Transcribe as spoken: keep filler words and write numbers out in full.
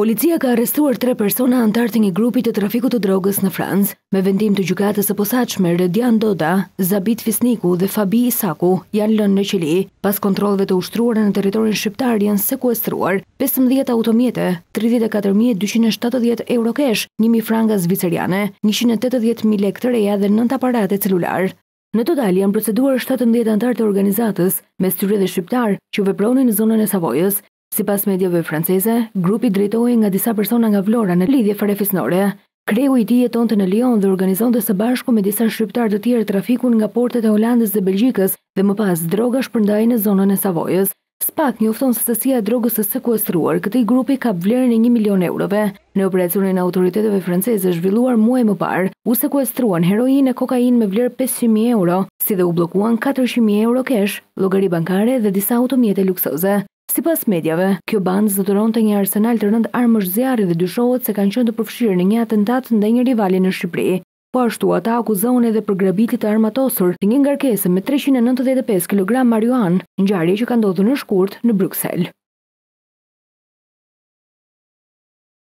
Policia ka arrestuar tre persona antar të një grupi të trafikut të drogës në Francë, me vendim të gjykatës së posaçme Redian Doda, Zabit Fisniku dhe Fabi Isaku janë lënë në qeli. Pas kontrolleve të ushtruara në territorin shqiptar janë sekuestruar pesëmbëdhjetë automjete, tridhjetë e katër mijë e dyqind e shtatëdhjetë euro kesh, një mijë franga zviceriane, njëqind e tetëdhjetë mijë lekë të reja dhe nëntë aparate celular. Në total janë proceduar shtatëmbëdhjetë antar të organizatës, mes tyre dhe shqiptar, që vepronin në zonën e Savojës. Sipas mediave franceze, grupi drejtohej nga disa persona nga Vlora në lidhje farefisnore. Kreu i tij jetonte në Lyon dhe organizonte së bashku me disa shqiptar të tjerë trafikun nga portet e Holandës dhe Belgjikës dhe më pas droga shpërndahej në zonën e Savojës. Spak njofton se sasia e drogës së sekuestruar këtij grupi ka vlerën e një milion eurove. Në operacionin e autoriteteve franceze zhvilluar muaj më parë, u sekuestruan heroinë e kokainë me vlerë pesëqind mijë euro, si dhe u bllokuan katërqind mijë euro kesh, llogari bankare dhe disa automjete luksoze. Sipas medjave, kjo bandë zotëronte një arsenal të rënd armësh zjarri dhe dyshohet se kanë qenë të përfshirë në një atentat ndaj një rivali në Shqipëri. Po ashtu ata akuzohen edhe për grabitje të armatosur të një ngarkese me treqind e nëntëdhjetë e pesë kilogram marijuanë, ngjarje që ka ndodhur në shkurt në Bruksel.